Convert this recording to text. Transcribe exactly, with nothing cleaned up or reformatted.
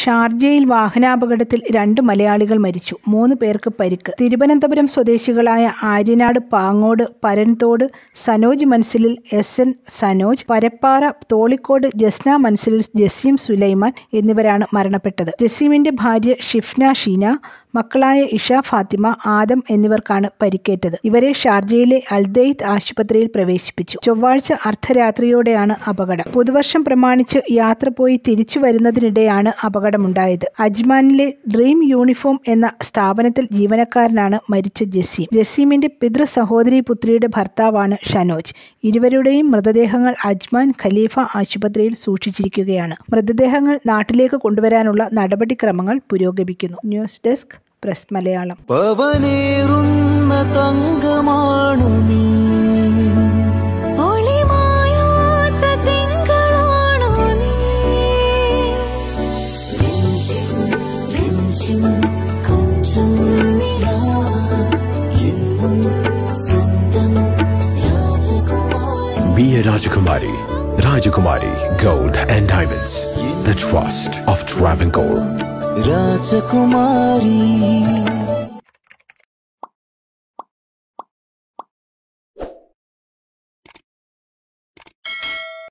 ഷാർജയിൽ വാഹനാപകടത്തിൽ രണ്ട് മലയാളികൾ മരിച്ചു. മൂന്ന് പേർക്ക് പരിക്ക്. തിരുവനന്തപുരം സ്വദേശികളായ ആര്യനാട് പാങ്ങോട് പരൻതോട് സനോജ് മൻസിലിൽ എസ് എൻ സനോജ്, പരപ്പാറ തോളിക്കോട് ജസ്ന മൻസിലിൽ ജസീം സുലൈമാൻ എന്നിവരാണ് മരണപ്പെട്ടത്. ജസീമിന്റെ ഭാര്യ ഷിഫ്ന ഷീന, മക്കളായ ഇഷ ഫാത്തിമ, ആദം എന്നിവർക്കാണ് പരിക്കേറ്റത്. ഇവരെ ഷാർജയിലെ അൽദെയ്ത്ത് ആശുപത്രിയിൽ പ്രവേശിപ്പിച്ചു. ചൊവ്വാഴ്ച അർദ്ധരാത്രിയോടെയാണ് അപകടം. പുതുവർഷം പ്രമാണിച്ച് യാത്ര പോയി തിരിച്ചു വരുന്നതിനിടെയാണ് അപകടമുണ്ടായത്. അജ്മാനിലെ ഡ്രീം യൂണിഫോം എന്ന സ്ഥാപനത്തിൽ ജീവനക്കാരനാണ് മരിച്ച ജസീം. ജസീമിന്റെ പിതൃ സഹോദരി പുത്രിയുടെ ഭർത്താവാണ് ഷനോജ്. ഇരുവരുടെയും മൃതദേഹങ്ങൾ അജ്മാൻ ഖലീഫ ആശുപത്രിയിൽ സൂക്ഷിച്ചിരിക്കുകയാണ്. മൃതദേഹങ്ങൾ നാട്ടിലേക്ക് കൊണ്ടുവരാനുള്ള നടപടിക്രമങ്ങൾ പുരോഗമിക്കുന്നു. News desk press Malayalam. Be a Rajakumari. Rajakumari Gold and Diamonds. The trust of Travancore. Rajakumari.